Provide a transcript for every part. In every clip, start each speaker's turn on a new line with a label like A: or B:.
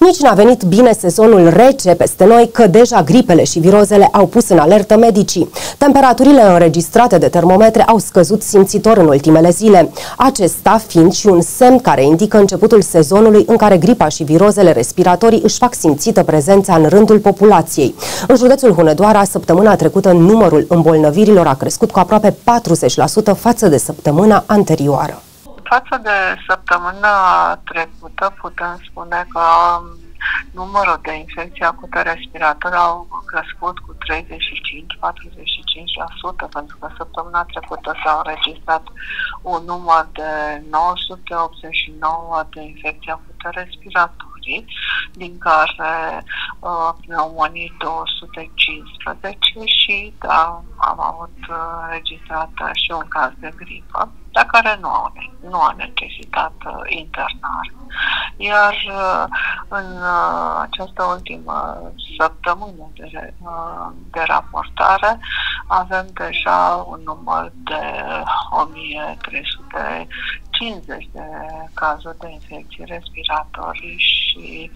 A: Nici n-a venit bine sezonul rece peste noi, că deja gripele și virozele au pus în alertă medicii. Temperaturile înregistrate de termometre au scăzut simțitor în ultimele zile. Acesta fiind și un semn care indică începutul sezonului în care gripa și virozele respiratorii își fac simțită prezența în rândul populației. În județul Hunedoara, săptămâna trecută, numărul îmbolnăvirilor a crescut cu aproape 40% față de săptămâna anterioară.
B: Față de săptămâna trecută, putem spune că numărul de infecții acute respiratorii au crescut cu 35-45%, pentru că săptămâna trecută s-a înregistrat un număr de 989 de infecții acute respiratorii, din care pneumonii 215 și am avut înregistrat și un caz de gripă, dar care nu a necesitat internare. Iar în această ultimă săptămână de raportare avem deja un număr de 1350 de cazuri de infecții respiratorii și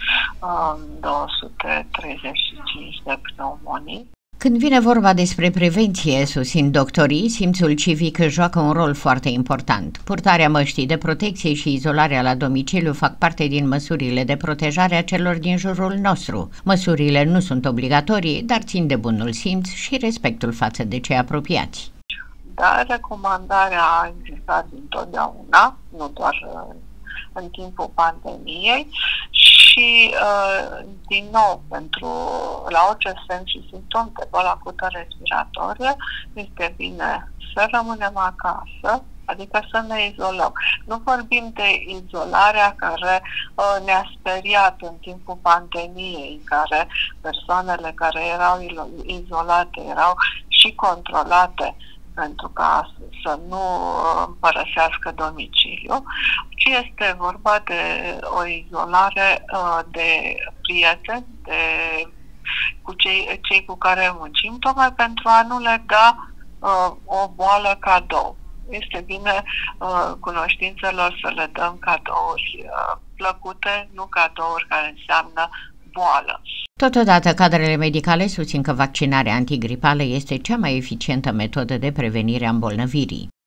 B: 235 de pneumonii.
C: Când vine vorba despre prevenție, susțin doctorii, simțul civic joacă un rol foarte important. Purtarea măștii de protecție și izolarea la domiciliu fac parte din măsurile de protejare a celor din jurul nostru. Măsurile nu sunt obligatorii, dar țin de bunul simț și respectul față de cei apropiați.
B: Dar recomandarea a existat dintotdeauna, nu doar în timpul pandemiei, și din nou, la orice semn și simptom de boală acută respiratorie, este bine să rămânem acasă, adică să ne izolăm. Nu vorbim de izolarea care ne-a speriat în timpul pandemiei, în care persoanele care erau izolate erau și controlate pentru ca să nu părăsească domiciliul, ci este vorba de o izolare de prieteni, cu cei cu care muncim, tocmai pentru a nu le da o boală cadou. Este bine cunoștințelor să le dăm cadouri plăcute, nu cadouri care înseamnă boală.
C: Totodată, cadrele medicale susțin că vaccinarea antigripală este cea mai eficientă metodă de prevenire a îmbolnăvirii.